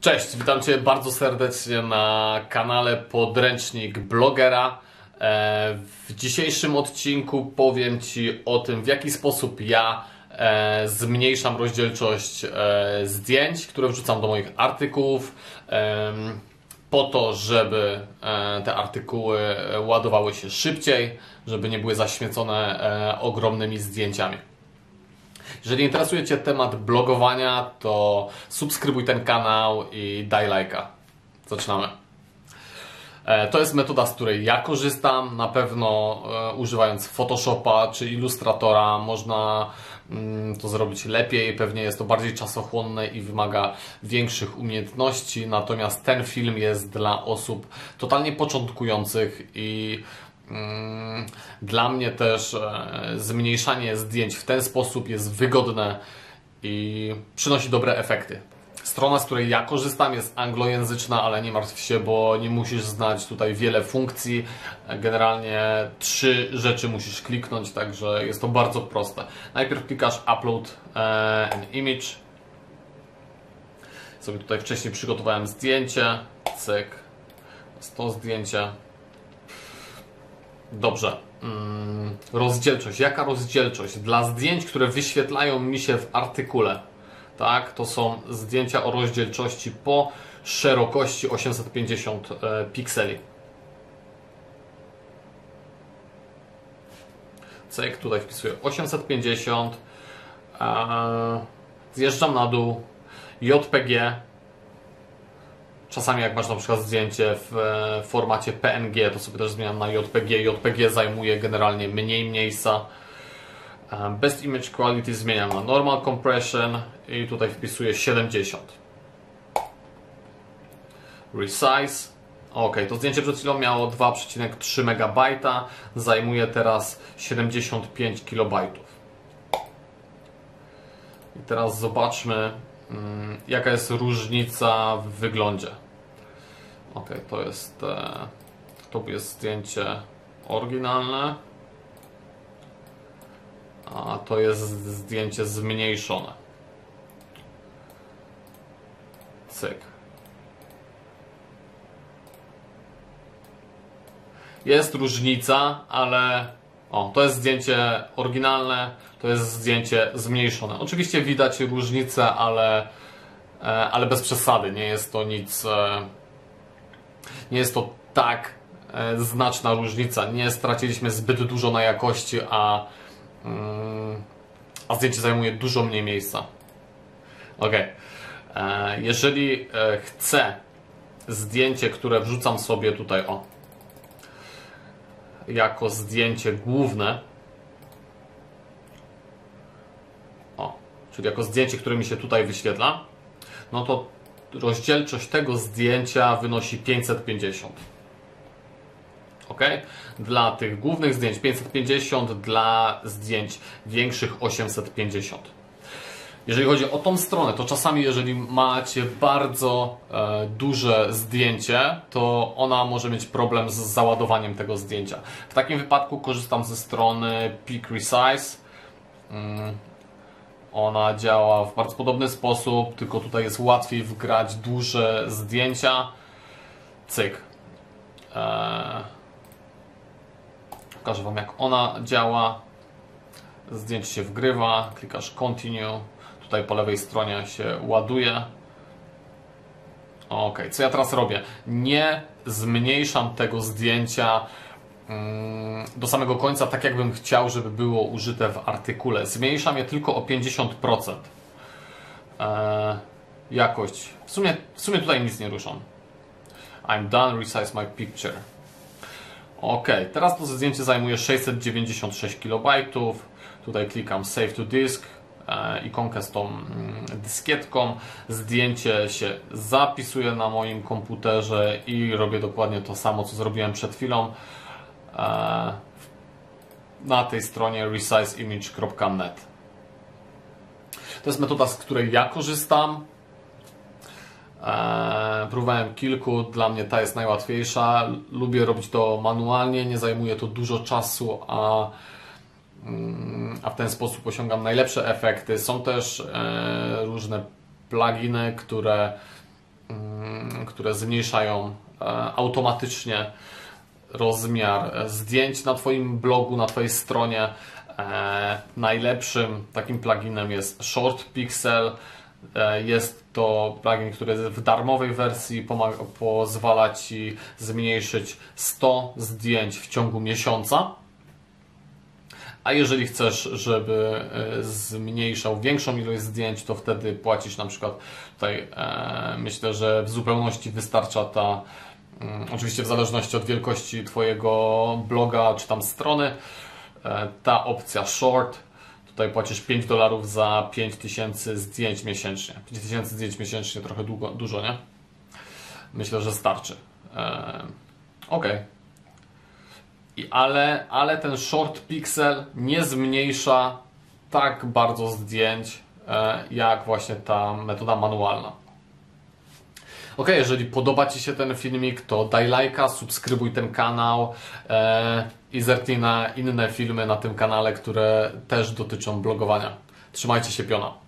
Cześć, witam Cię bardzo serdecznie na kanale Podręcznik Blogera. W dzisiejszym odcinku powiem Ci o tym, w jaki sposób ja zmniejszam rozdzielczość zdjęć, które wrzucam do moich artykułów, po to, żeby te artykuły ładowały się szybciej, żeby nie były zaśmiecone ogromnymi zdjęciami. Jeżeli interesuje Cię temat blogowania, to subskrybuj ten kanał i daj lajka. Zaczynamy. To jest metoda, z której ja korzystam. Na pewno używając Photoshopa czy Illustratora można to zrobić lepiej. Pewnie jest to bardziej czasochłonne i wymaga większych umiejętności. Natomiast ten film jest dla osób totalnie początkujących i dla mnie też zmniejszanie zdjęć w ten sposób jest wygodne i przynosi dobre efekty. Strona, z której ja korzystam, jest anglojęzyczna, ale nie martw się, bo nie musisz znać tutaj wiele funkcji. Generalnie 3 rzeczy musisz kliknąć, także jest to bardzo proste. Najpierw klikasz Upload an Image. Sobie tutaj wcześniej przygotowałem zdjęcie. Cyk. Jest to zdjęcie. Dobrze. Rozdzielczość. Jaka rozdzielczość? Dla zdjęć, które wyświetlają mi się w artykule, tak, to są zdjęcia o rozdzielczości po szerokości 850 pikseli. Cyk, tutaj wpisuję 850. Zjeżdżam na dół. JPG. Czasami jak masz na przykład zdjęcie w formacie PNG, to sobie też zmieniam na JPG. JPG zajmuje generalnie mniej miejsca. Best Image Quality zmieniam na Normal Compression i tutaj wpisuję 70. Resize. Ok, to zdjęcie przed chwilą miało 2,3 MB, zajmuje teraz 75 KB. I teraz zobaczmy, jaka jest różnica w wyglądzie. Ok, to jest zdjęcie oryginalne, a to jest zdjęcie zmniejszone. Cyk. Jest różnica, ale to jest zdjęcie oryginalne, to jest zdjęcie zmniejszone. Oczywiście widać różnicę, ale bez przesady. Nie jest to nic, nie jest to tak znaczna różnica. Nie straciliśmy zbyt dużo na jakości, a zdjęcie zajmuje dużo mniej miejsca. Ok. Jeżeli chcę zdjęcie, które wrzucam sobie tutaj jako zdjęcie główne, czyli jako zdjęcie, które mi się tutaj wyświetla, no to rozdzielczość tego zdjęcia wynosi 550. Ok? Dla tych głównych zdjęć 550, dla zdjęć większych 850. Jeżeli chodzi o tą stronę, to czasami jeżeli macie bardzo duże zdjęcie, to ona może mieć problem z załadowaniem tego zdjęcia. W takim wypadku korzystam ze strony Peak Resize. Ona działa w bardzo podobny sposób, tylko tutaj jest łatwiej wgrać duże zdjęcia. Cyk. Pokażę Wam, jak ona działa. Zdjęcie się wgrywa, klikasz Continue. Tutaj po lewej stronie się ładuje. Ok, co ja teraz robię? Nie zmniejszam tego zdjęcia do samego końca, tak jakbym chciał, żeby było użyte w artykule. Zmniejszam je tylko o 50%. Jakość. W sumie tutaj nic nie ruszam. I'm done, resize my picture. Ok, teraz to zdjęcie zajmuje 696 KB. Tutaj klikam Save to Disk. Ikonkę z tą dyskietką. Zdjęcie się zapisuje na moim komputerze i robię dokładnie to samo, co zrobiłem przed chwilą na tej stronie resizeimage.net. To jest metoda, z której ja korzystam. Próbowałem kilku, dla mnie ta jest najłatwiejsza. Lubię robić to manualnie, nie zajmuje to dużo czasu, a w ten sposób osiągam najlepsze efekty. Są też różne pluginy, które które zmniejszają automatycznie rozmiar zdjęć na Twoim blogu, na Twojej stronie. Najlepszym takim pluginem jest Short Pixel. Jest to plugin, który w darmowej wersji pozwala Ci zmniejszyć 100 zdjęć w ciągu miesiąca. A jeżeli chcesz, żeby zmniejszał większą ilość zdjęć, to wtedy płacisz na przykład tutaj, myślę, że w zupełności wystarcza ta, oczywiście w zależności od wielkości Twojego bloga czy tam strony, ta opcja Short. Tutaj płacisz $5 za 5000 zdjęć miesięcznie. 5000 zdjęć miesięcznie trochę dużo, nie? Myślę, że starczy. Ok. Ale ten Short Pixel nie zmniejsza tak bardzo zdjęć, jak właśnie ta metoda manualna. Ok, jeżeli podoba Ci się ten filmik, to daj lajka, subskrybuj ten kanał i zerknij na inne filmy na tym kanale, które też dotyczą blogowania. Trzymajcie się, piona.